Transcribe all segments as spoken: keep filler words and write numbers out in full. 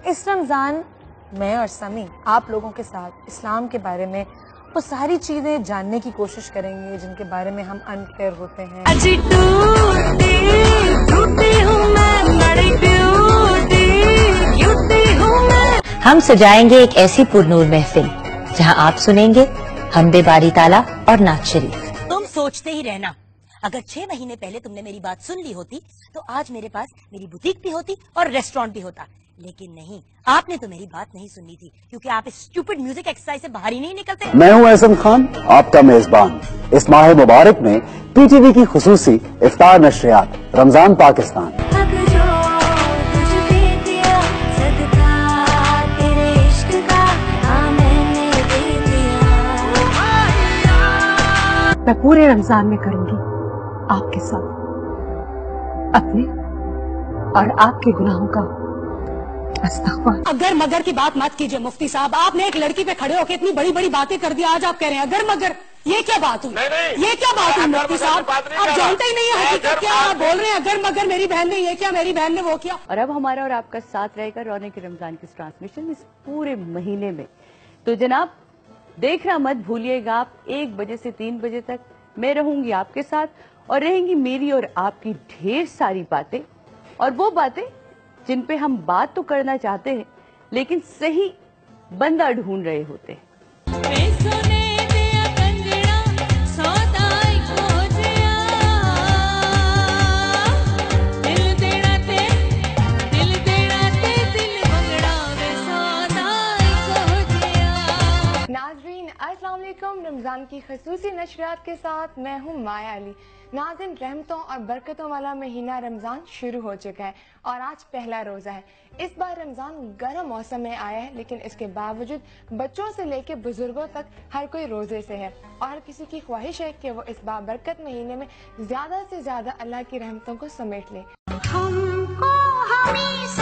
اس رمضان میں اور سمی آپ لوگوں کے ساتھ اسلام کے بارے میں وہ ساری چیزیں جاننے کی کوشش کریں گے جن کے بارے میں ہم انکلیئر ہوتے ہیں. ہم سجائیں گے ایک ایسی پرنور محفل جہاں آپ سنیں گے حمد باری تعالیٰ اور نعت شریف. تم سوچتے ہی رہنا، اگر چھ مہینے پہلے تم نے میری بات سن لی ہوتی تو آج میرے پاس میری بوتیک بھی ہوتی اور ریسٹورانٹ بھی ہوتا، لیکن نہیں، آپ نے تو میری بات نہیں سننی تھی کیونکہ آپ اس اسٹوپڈ میوزک ایکسرسائز سے باہر ہی نہیں نکلتے. میں ہوں احسن خان، آپ کا میزبان. اس ماہ مبارک میں پی ٹی وی کی خصوصی افطار نشریات رمضان پاکستان. میں پورے رمضان میں کروں گی آپ کے ساتھ اپنے اور آپ کے گناہوں کا استغفار. اگر مگر کی بات مت کیجئے مفتی صاحب، آپ نے ایک لڑکی پہ کھڑے ہو کے اتنی بڑی بڑی باتیں کر دی، آج آپ کہہ رہے ہیں اگر مگر. یہ کیا بات ہوئی؟ یہ کیا بات ہوئی مفتی صاحب؟ آپ جانتے ہی نہیں ہیں حقیقت کیا، آپ بول رہے ہیں اگر مگر میری بہن نے یہ کیا، میری بہن نے وہ کیا. اور اب ہمارا اور آپ کا ساتھ رہے گا رونق رمضان کی ٹرانسمیشن اس پورے مہینے میں. تو جناب دیکھنا مت بھولیے گا، آپ ایک بجے سے تین بجے تک میں رہوں گی آپ کے ساتھ، اور رہیں گی میری اور آپ کی ڈھیر ساری باتیں، اور وہ باتیں جن پہ ہم بات تو کرنا چاہتے ہیں لیکن صحیح بندہ ڈھونڈ رہے ہوتے ہیں. السلام علیکم. رمضان کی خصوصی نشریات کے ساتھ میں ہوں مایا علی. ناظرین، رحمتوں اور برکتوں والا مہینہ رمضان شروع ہو چکا ہے اور آج پہلا روزہ ہے. اس بار رمضان گرم موسم میں آیا ہے، لیکن اس کے باوجود بچوں سے لے کے بزرگوں تک ہر کوئی روزے سے ہے، اور ہر کسی کی خواہش ہے کہ وہ اس بابرکت مہینے میں زیادہ سے زیادہ اللہ کی رحمتوں کو سمیٹ لے. ہم کو ہمیں سے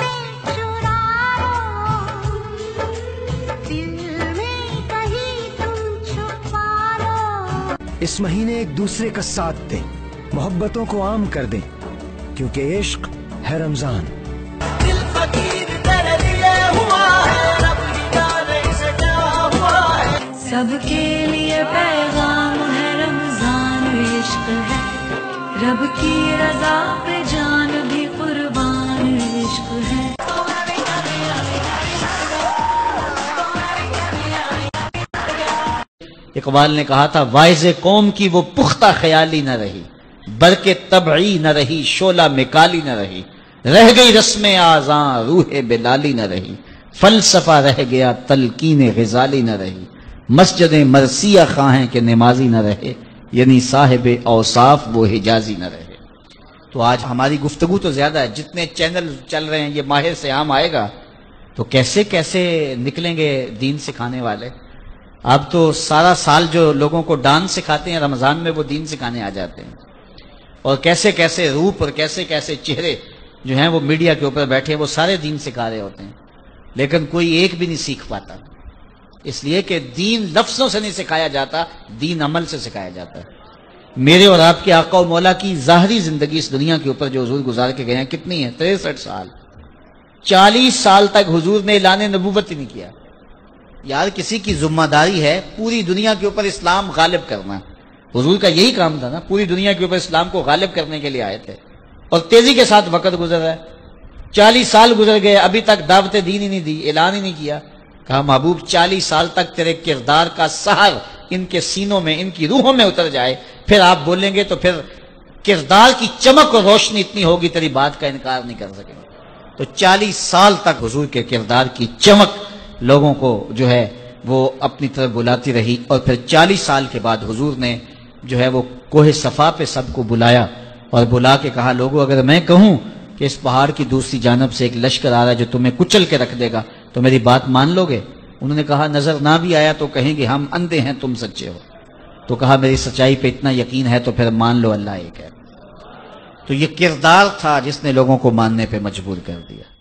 اس مہینے ایک دوسرے کا ساتھ دیں، محبتوں کو عام کر دیں، کیونکہ عشق ہے رمضان. سب کے لیے پیغام ہے رمضان عشق ہے، رب کی رضا پہ جان بھی قربان عشق ہے. اقبال نے کہا تھا واعظ قوم کی وہ پختہ خیالی نہ رہی، برق طبعی نہ رہی، شعلہ مکالی نہ رہی، رہ گئی رسم آذاں روح بلالی نہ رہی، فلسفہ رہ گیا تلقین غزالی نہ رہی، مسجد مرثیہ خواہیں کہ نمازی نہ رہے، یعنی صاحب اوصاف وہ حجازی نہ رہے. تو آج ہماری گفتگو تو زیادہ ہے، جتنے چینل چل رہے ہیں، یہ ماہر سے عام آئے گا تو کیسے کیسے نکلیں گے دین سکھانے والے. اب تو سارا سال جو لوگوں کو ڈانس سکھاتے ہیں رمضان میں وہ دین سکھانے آ جاتے ہیں، اور کیسے کیسے روپ اور کیسے کیسے چہرے جو ہیں وہ میڈیا کے اوپر بیٹھے وہ سارے دین سکھا رہے ہوتے ہیں، لیکن کوئی ایک بھی نہیں سیکھ پاتا، اس لیے کہ دین لفظوں سے نہیں سکھایا جاتا، دین عمل سے سکھایا جاتا ہے. میرے اور آپ کے آقا و مولا کی ظاہری زندگی اس دنیا کے اوپر جو حضور گزار کے گئے ہیں کتنی ہے؟ تریسٹھ سال. چالیس سال تک حضور نے اعلان نبوت ہی نہیں کیا. یار کسی کی ذمہ داری ہے پوری دنیا کے اوپر اسلام غالب کرنا. حضور کا یہی کام تھا نا، پوری دنیا کے اوپر اسلام کو غالب کرنے کے لیے آئے تھے، اور تیزی کے ساتھ وقت گزر رہا ہے. چالیس سال گزر گئے، ابھی تک دعوت دین ہی نہیں دی، اعلان ہی نہیں کیا. کہا محبوب چالیس سال تک تیرے کردار کا سحر ان کے سینوں میں، ان کی روحوں میں اتر جائے، پھر آپ بولیں گے تو پھر کردار کی چمک اور روشنی اتنی ہوگی تیری بات کا انکار نہیں کر سکیں. تو چالیس سال تک حضور کے کردار کی چمک لوگوں کو جو ہے وہ اپنی طرف بلاتی رہی، اور پھر چالیس سال کے بعد حضور نے جو ہے وہ کوہ صفا پہ سب کو بلایا اور بلا کے کہا لوگوں اگر میں کہوں کہ اس پہاڑ کی دوسری جانب سے ایک لشکر آ رہا ہے جو تمہیں کچل کے رکھ دے گا تو میری بات مان لو گے؟ انہوں نے کہا نظر نہ بھی آیا تو کہیں گے ہم اندھے ہیں تم سچے ہو. تو کہا میری سچائی پہ اتنا یقین ہے تو پھر مان لو اللہ ایک ہے. تو یہ کردار تھا جس نے لوگوں کو ماننے پہ مجبور کر دیا.